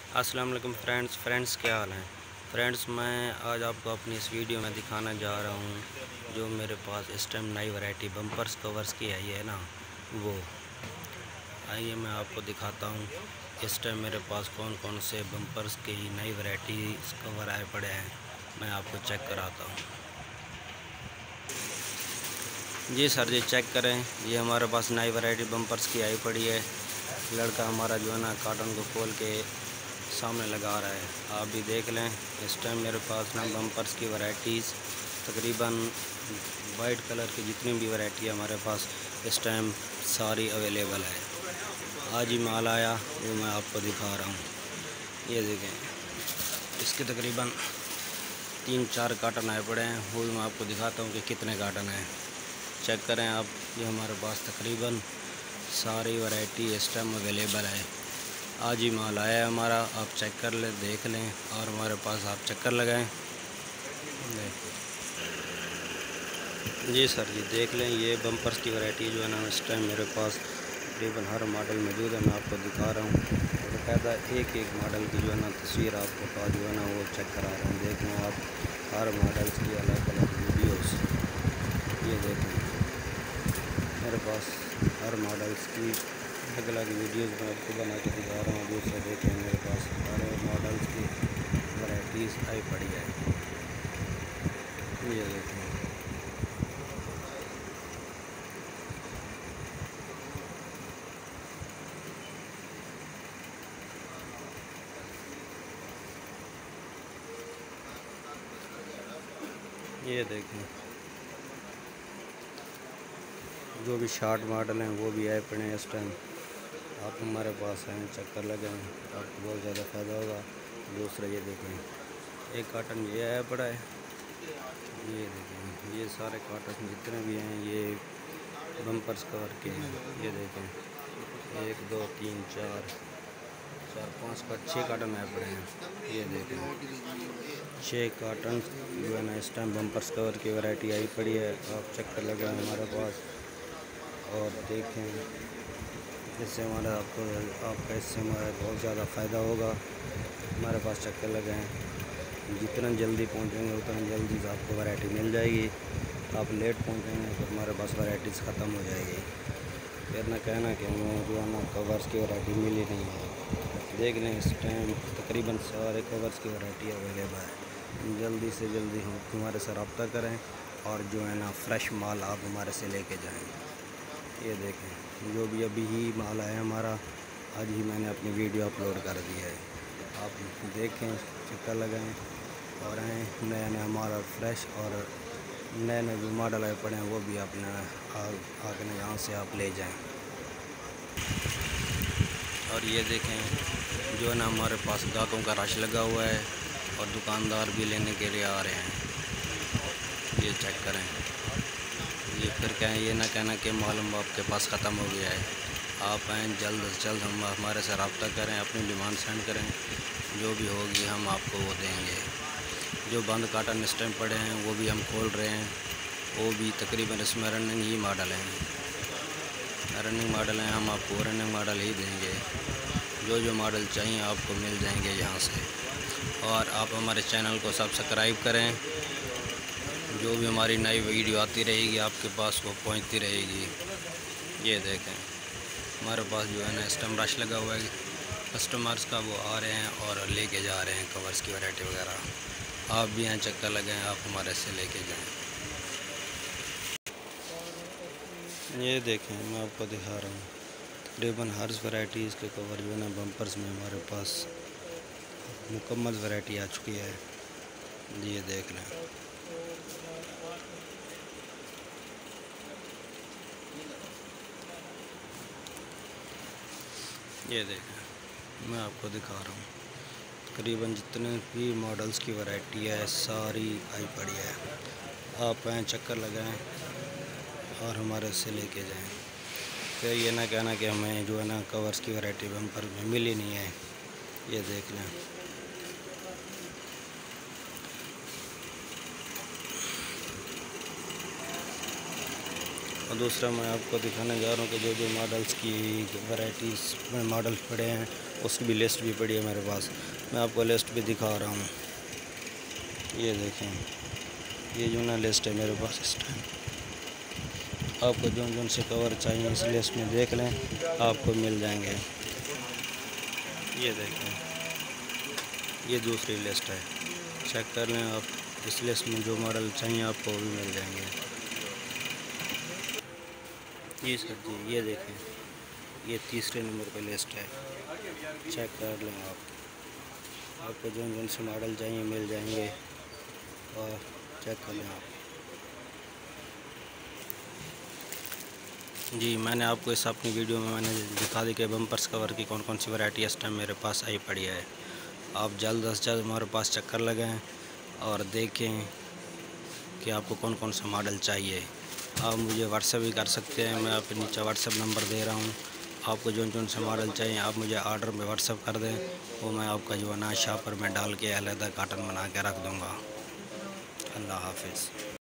अस्सलाम वालेकुम फ्रेंड्स, क्या हाल है फ्रेंड्स। मैं आज आपको अपनी इस वीडियो में दिखाना जा रहा हूँ जो मेरे पास इस टाइम नई वैरायटी बम्पर्स कवर्स की आई है ना, वो आइए मैं आपको दिखाता हूँ इस टाइम मेरे पास कौन कौन से बम्पर्स की नई वैरायटी कवर आए पड़े हैं। मैं आपको चेक कराता हूँ। जी सर जी, चेक करें, ये हमारे पास नई वैरायटी बम्पर्स की आई पड़ी है। लड़का हमारा जो है ना कार्टन को खोल के सामने लगा रहा है, आप भी देख लें। इस टाइम मेरे पास ना बम्पर्स की वैरायटीज़ तकरीबन वाइट कलर की जितनी भी वैरायटी है हमारे पास इस टाइम सारी अवेलेबल है। आज ही माल आया, वो मैं आपको दिखा रहा हूँ। ये देखें, इसके तकरीबन 3-4 कार्टन आए पड़े हैं, वो भी मैं आपको दिखाता हूँ कि कितने कार्टन हैं। चेक करें आप, ये हमारे पास तकरीबन सारी वैरायटी इस टाइम अवेलेबल है। आज ही माल आया है हमारा, आप चेक कर लें, देख लें और हमारे पास आप चक्कर लगाएं। जी सर जी, देख लें, ये बम्पर्स की वैरायटी जो है ना इस टाइम मेरे पास तकरीबन हर मॉडल मौजूद है। मैं आपको दिखा रहा हूँ, बाकायदा एक एक मॉडल की जो है ना तस्वीर आपको पास जो है ना वो चेक करा रहा हूँ। देख लें आप, हर मॉडल्स की अलग अलग वीडियोस, ये देखें मेरे पास हर मॉडल्स की अलग अलग वीडियोस मैं आपको बना के दिखा रहा हूँ। दूसरा देखें, मेरे पास हर मॉडल्स की वैरायटीज़ आई पड़ी है। ये देखें, ये देखें, जो भी शॉर्ट मॉडल हैं वो भी आए पड़े हैं इस टाइम। आप हमारे पास हैं, चक्कर लगाएं, आपको बहुत ज़्यादा फ़ायदा होगा। दूसरा ये देखें, एक कार्टन ये आया पड़ा है। ये देखें, ये सारे कार्टन जितने भी हैं ये बम्पर्स कवर के हैं। ये देखें, 1 2 3 4 5 का 6 कार्टन आए पड़े हैं। ये देखें, 6 कार्टन जो है ना इस टाइम बम्पर्स कवर की वैरायटी आई पड़ी है। आप चक्कर लगाएं हमारे पास और देखें, इससे हमारा आपका इससे हमारा बहुत ज़्यादा फ़ायदा होगा। हमारे पास चक्कर लगाएं, जितना जल्दी पहुंचेंगे उतना जल्दी आपको वैरायटी मिल जाएगी। आप लेट पहुंचेंगे तो हमारे पास वैराइटीज़ ख़त्म हो जाएगी, फिर ना कहना कि हमें जो है ना कवर्स की वैरायटी मिली नहीं है। देख लें, इस टाइम तकरीबन सारे कवर्स की वैरायटी अवेलेबल है। जल्दी से जल्दी हम हमारे से रब्ता करें और जो है ना फ्रेश माल आप हमारे से लेके जाएं। ये देखें, जो भी अभी ही माल आया हमारा, आज ही मैंने अपनी वीडियो अपलोड कर दी है। आप देखें, चक्कर लगाएं और आएँ। नया नया माल फ्रेश और नए नए जो मॉडल आए पड़े हैं वो भी अपने आगे यहाँ से आप ले जाएं। और ये देखें, जो है ना हमारे पास ग्राहकों का रश लगा हुआ है और दुकानदार भी लेने के लिए आ रहे हैं। ये चेक करें, ये फिर कहें, ये ना कहना कि मालूम आपके पास ख़त्म हो गया है। आप आएँ, जल्द से जल्द हम हमारे से रब्ता करें, अपनी डिमांड सेंड करें, जो भी होगी हम आपको वो देंगे। जो बंद कार्टन इस टाइम पड़े हैं वो भी हम खोल रहे हैं, वो भी तकरीबन इसमें रनिंग ही मॉडल हैं। रनिंग मॉडल हैं, हम आपको रनिंग मॉडल ही देंगे। जो मॉडल चाहिए आपको मिल जाएंगे यहाँ से। और आप हमारे चैनल को सब्सक्राइब करें, जो भी हमारी नई वीडियो आती रहेगी आपके पास वो पहुँचती रहेगी। ये देखें, हमारे पास जो है ना इस टाइम रश लगा हुआ है, कस्टमर्स का वो आ रहे हैं और लेके जा रहे हैं कवर्स की वैरायटी वगैरह। आप भी यहाँ चक्कर लगाएं, आप हमारे से लेके जाएं। ये देखें, मैं आपको दिखा रहा हूँ, तकरीबन हर वैरायटीज़ के कवर जो है ना बम्पर्स में हमारे पास मुकम्मल वैरायटी आ चुकी है। ये देख लें, ये देखें, मैं आपको दिखा रहा हूँ, तकरीबन जितने भी मॉडल्स की वैरायटी है सारी आई पड़ी है। आप आएँ, चक्कर लगाएं और हमारे से लेके जाएं। फिर ये ना कहना कि हमें जो है ना कवर्स की वैरायटी बम्पर में मिली नहीं है। ये देख लें, और दूसरा मैं आपको दिखाने जा रहा हूँ कि जो मॉडल्स की वैराइटीज़ में मॉडल पड़े हैं उसकी भी लिस्ट भी पड़ी है मेरे पास। मैं आपको लिस्ट भी दिखा रहा हूँ। ये देखें, ये जो ना लिस्ट है मेरे पास इस टाइम। आपको जो से कवर चाहिए इस लिस्ट में देख लें, आपको मिल जाएंगे। ये देखें, ये दूसरी लिस्ट है, चेक कर लें आप। इस लिस्ट में जो मॉडल चाहिए आपको वो भी मिल जाएंगे। जी सर जी, ये देखें, ये तीसरे नंबर पे लिस्ट है, चेक कर लें आप। आपको जो से मॉडल चाहिए मिल जाएंगे और चेक कर लें आप। जी, मैंने आपको इस अपनी वीडियो में मैंने दिखा दी कि बम्पर्स कवर की कौन कौन सी वैरायटी इस टाइम मेरे पास आई पड़ी है। आप जल्द से जल्द हमारे पास चक्कर लगाएं और देखें कि आपको कौन कौन सा मॉडल चाहिए। आप मुझे व्हाट्सएप भी कर सकते हैं, मैं आपके नीचे व्हाट्सएप नंबर दे रहा हूँ। आपको जो से मॉडल चाहिए आप मुझे ऑर्डर में व्हाट्सएप कर दें, वो मैं आपका जो है ना शॉपर में डाल के अलग कार्टन बना के रख दूँगा। अल्लाह हाफिज़।